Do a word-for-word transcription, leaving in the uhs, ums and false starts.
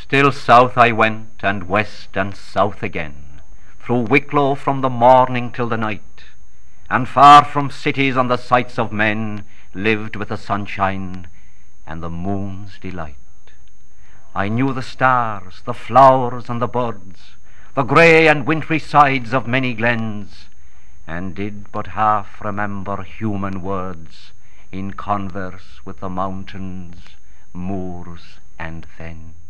Still south I went, and west and south again, through Wicklow from the morning till the night, and far from cities and the sights of men, lived with the sunshine and the moon's delight. I knew the stars, the flowers and the buds, the grey and wintry sides of many glens, and did but half remember human words in converse with the mountains, moors and fens.